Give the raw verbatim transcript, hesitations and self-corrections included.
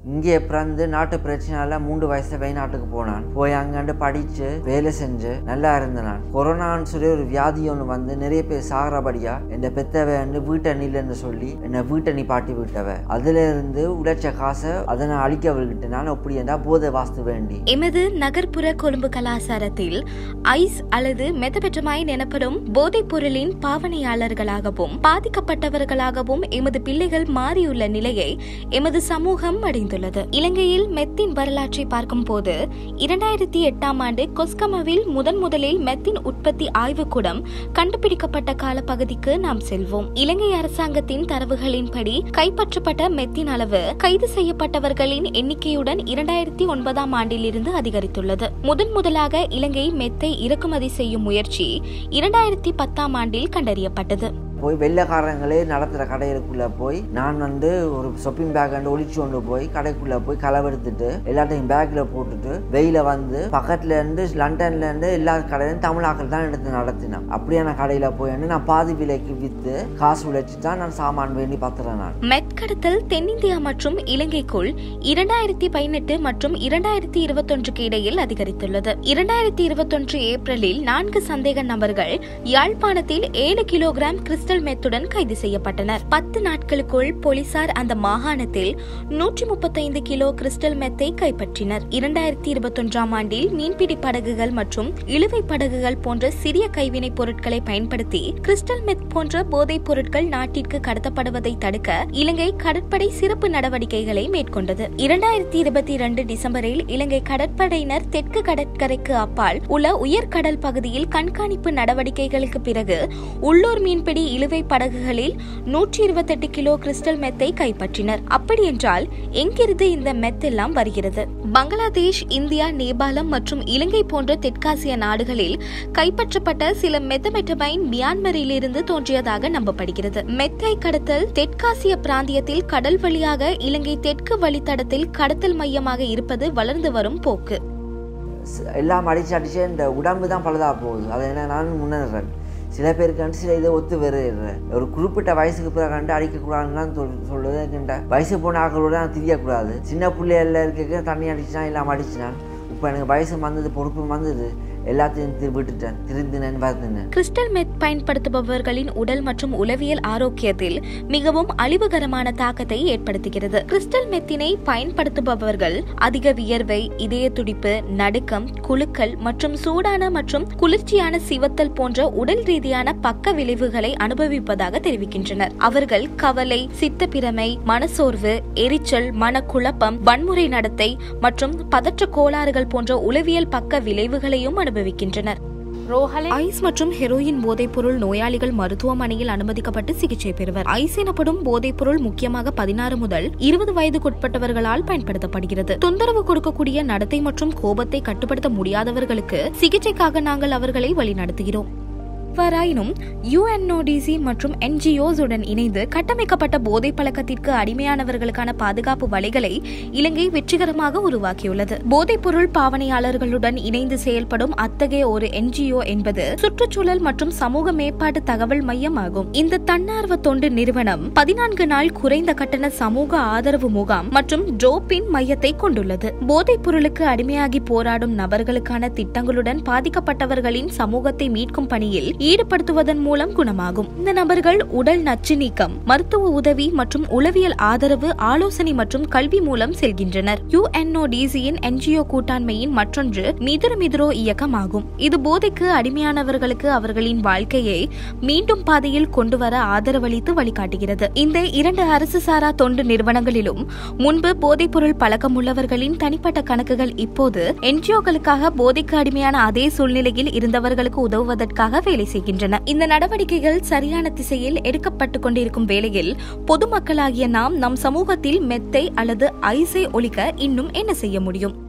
இங்கே பிறந்து நாட்டு பிரச்சனையால மூன்று வயசுல வெளிநாட்டுக்கு போனான். போய் அங்காண்டு படிச்சு வேலை செஞ்சு நல்லா இருந்தனான். கொரோனான்னு சொல்லி ஒரு வியாதி ஒன்று வந்து நிறைய பேர் சாகிறபடியா என் பெத்தவ வீட்டை நில்லுன்னு சொல்லி என்னை வீட்டை நீ பாட்டி விட்டவ. அதுல இருந்து உழைச்ச காசை அதனை அழிக்க விட்டு நான் அப்படி என்றா போதை வாஸ்து வேண்டி. எமது நகர்ப்புற கொழும்பு கலாச்சாரத்தில் ஐஸ் அல்லது மெத்தபெட்டமைன் எனப்படும் போதைப் பொருளின் பாவனையாளர்களாகவும் பாதிக்கப்பட்டவர்களாகவும் எமது பிள்ளைகள் மாறியுள்ள நிலையை எமது சமூகம் அடைந்துள்ளது. இலங்கையில் மெத்தின் வரலாற்றை பார்க்கும் போது இரண்டாயிரத்தி எட்டாம் ஆண்டு கொஸ்கமவில் முதன் முதலில் மெத்தின் உற்பத்தி ஆய்வுக்கூடம் கண்டுபிடிக்கப்பட்ட காலப்பகுதிக்கு நாம் செல்வோம். இலங்கை அரசாங்கத்தின் தரவுகளின்படி கைப்பற்றப்பட்ட மெத்தின் அளவு கைது செய்யப்பட்டவர்களின் எண்ணிக்கையுடன் இரண்டாயிரத்தி ஒன்பதாம் ஆண்டில் இருந்து அதிகரித்துள்ளது. முதன் முதலாக இலங்கை மெத்தை இறக்குமதி செய்யும் முயற்சி இரண்டாயிரத்தி பத்தாம் ஆண்டில் கண்டறியப்பட்டது. போய் வெள்ளைக்காரங்களே நடத்துகிற கடைகளுக்குள்ளே போய் நான் வந்து ஒரு ஷாப்பிங் பேக் வந்து ஒழிச்சு கொண்டு போய் கடைக்குள்ளே போய் களவெடுத்துட்டு எல்லாத்தையும் பேக்கில் போட்டுட்டு வெயில வந்து பக்கத்துல இருந்து லண்டன்ல இருந்து எல்லா கடையிலும் தமிழாக்கள் தான் எடுத்து நடத்தினேன். அப்படியான கடையில் போய் நான் பாதி விலைக்கு விற்று காசு உழைச்சி தான் நான் சாமான் வேண்டி பார்த்துறேன். நான் மெத் கடத்தல் தென்னிந்தியா மற்றும் இலங்கைக்குள் இரண்டாயிரத்தி பதினெட்டு மற்றும் இரண்டாயிரத்தி இருபத்தி ஒன்றுக்கு இடையில் அதிகரித்துள்ளது. இரண்டாயிரத்தி இருபத்தி ஒன்று ஏப்ரலில் நான்கு சந்தேக நபர்கள் யாழ்ப்பாணத்தில் ஏழு கிலோகிராம் கிறிஸ்டல் மெத்துடன் கைது செய்யப்பட்டனர். பத்து நாட்களுக்குள் போலீசார் அந்த மாகாணத்தில் நூற்றி முப்பத்தி ஐந்து கிலோ கிறிஸ்டல் மெத்தை கைப்பற்றினர். இரண்டாயிரத்தி இருபத்தி ஒன்றாம் ஆண்டில் மீன்பிடி படகுகள் மற்றும் இழுவை படகுகள் போன்ற சிறிய கைவினை பொருட்களை பயன்படுத்தி கிறிஸ்டல் மெத் போன்ற போதைப் பொருட்கள் நாட்டிற்கு கடத்தப்படுவதை தடுக்க இலங்கை கடற்படை சிறப்பு நடவடிக்கைகளை மேற்கொண்டது. இரண்டாயிரத்தி இருபத்தி இரண்டு டிசம்பரில் இலங்கை கடற்படையினர் தெற்கு கடற்கரைக்கு அப்பால் உள்ள உயர்கடல் பகுதியில் கண்காணிப்பு நடவடிக்கைகளுக்கு பிறகு உள்ளூர் மீன்பிடி இழுவை படகுகளில் நூற்றி இருபத்தி எட்டு கிலோ கிறிஸ்டல் மெத்தை கைப்பற்றினர். அப்படி என்றால் எங்கிருந்து இந்த மெத் எல்லாம் வருகிறது? பங்களாதேஷ், இந்தியா, நேபாளம் மற்றும் இலங்கை போன்ற தெற்காசிய நாடுகளில் கைப்பற்றப்பட்ட சில மெத்தமெட்டமைன் மியான்மரில் இருந்து தோன்றியதாக நம்பப்படுகிறது. மெத்தை கடத்தல் தெற்காசிய பிராந்தியத்தில் கடல் வழியாக இலங்கை தெற்கு வழித்தடத்தில் கடத்தல் மையமாக இருப்பது வளர்ந்து வரும் போக்கு. எல்லாம் அடிச்சு அடிச்சு இந்த உடம்பு தான் பழுதா போகுது. அதை என்ன நான் முன்னேறேன். சில பேருக்கு கண்டு சில இதை ஒத்து வருகிறேன். ஒரு குறிப்பிட்ட வயசுக்கு பிறகு கண்டு அடிக்கக்கூடாதுன்னு சொல் சொல்லுது. வயசு போன ஆக்களோட நான் தெரியக்கூடாது. சின்ன பிள்ளைகள் இருக்க தண்ணி அடிச்சுனா எல்லாம் அடிச்சுனான். இப்போ எனக்கு வயசு வந்தது, பொறுப்பு வந்தது, எல்லாத்தையும் விட்டுட்டேன், திருந்தினேன் பார்த்தேன். கிறிஸ்டல் மெத் பயன்படுத்துபவர்களின் உடல் மற்றும் உளவியல் ஆரோக்கியத்தில் மிகவும் அழிவுகரமான தாக்கத்தை ஏற்படுத்துகிறது. கிறிஸ்டல் மெத்தினை பயன்படுத்துபவர்கள் அதிக வியர்வை, இதய துடிப்பு, நடுக்கம், குலுக்கல் மற்றும் சூடான மற்றும் குளிர்ச்சியான சிவத்தல் போன்ற உடல் ரீதியான பக்க விளைவுகளை அனுபவிப்பதாக தெரிவிக்கின்றனர். அவர்கள் கவலை, சித்தப்பிரமை, மனசோர்வு, எரிச்சல், மனக்குழப்பம், வன்முறை நடத்தை மற்றும் பதற்ற கோளாறுகள் போன்ற உளவியல் பக்க விளைவுகளையும் அனுபவிக்கின்றனர். ஐஸ் மற்றும் ஹெரோயின் போதைப் பொருள் நோயாளிகள் மருத்துவமனையில் அனுமதிக்கப்பட்டு சிகிச்சை பெறுவர். ஐஸ் எனப்படும் போதைப் பொருள் முக்கியமாக பதினாறு முதல் இருபது வயதுக்குட்பட்டவர்களால் பயன்படுத்தப்படுகிறது. தொந்தரவு கொடுக்கக்கூடிய நடத்தை மற்றும் கோபத்தை கட்டுப்படுத்த முடியாதவர்களுக்கு சிகிச்சைக்காக நாங்கள் அவர்களை வழிநடத்துகிறோம். எவ்வாறாயினும் யுஎன்ஓடிசி மற்றும் என்ஜிஓஸ் உடன் இணைந்து கட்டமைக்கப்பட்ட போதை பழக்கத்திற்கு அடிமையானவர்களுக்கான பாதுகாப்பு வலைகளை இலங்கை வெற்றிகரமாக உருவாக்கியுள்ளது. போதைப் பொருள் பாவனையாளர்களுடன் இணைந்து செயல்படும் அத்தகைய ஒரு என்ஜிஓ என்பது சுற்றுச்சூழல் மற்றும் சமூக மேம்பாட்டு தகவல் மையம் ஆகும். இந்த தன்னார்வ தொண்டு நிறுவனம் பதினான்கு நாள் குறைந்த கட்டண சமூக ஆதரவு முகாம் மற்றும் ட்ரோப்பின் மையத்தை கொண்டுள்ளது. போதைப் பொருளுக்கு அடிமையாகி போராடும் நபர்களுக்கான திட்டங்களுடன் பாதிக்கப்பட்டவர்களின் சமூகத்தை மீட்கும் பணியில் ஈடுபடுத்துவதன் மூலம் குணமாகும். இந்த நபர்கள் உடல் நச்சு நீக்கம், மருத்துவ உதவி மற்றும் உளவியல் ஆதரவு, ஆலோசனை மற்றும் கல்வி மூலம் செல்கின்றனர். யுஎன்ஓடிசியின் என்ஜிஓ கூட்டாண்மையின் மற்றொன்று மிதுரு மிதுரோ இயக்கம் ஆகும். இது போதைக்கு அடிமையானவர்களுக்கு அவர்களின் வாழ்க்கையை மீண்டும் பாதையில் கொண்டுவர ஆதரவளித்து வழிகாட்டுகிறது. இந்த இரண்டு அரசு சாரா தொண்டு நிறுவனங்களிலும் முன்பு போதைப் பொருள் பழக்கம் உள்ளவர்களின் தனிப்பட்ட கணக்குகள் இப்போது என்ஜிஓக்களுக்காக போதைக்கு அடிமையான அதே சூழ்நிலையில் இருந்தவர்களுக்கு உதவுவதற்காக வேலை செய்கின்றன. இந்த நடவடிக்கைகள் சரியான திசையில் எடுக்கப்பட்டுக் கொண்டிருக்கும் வேளையில் பொதுமக்களாகிய நாம் நம் சமூகத்தில் மெத்தை அல்லது ஐஸை ஒழிக்க இன்னும் என்ன செய்ய முடியும்?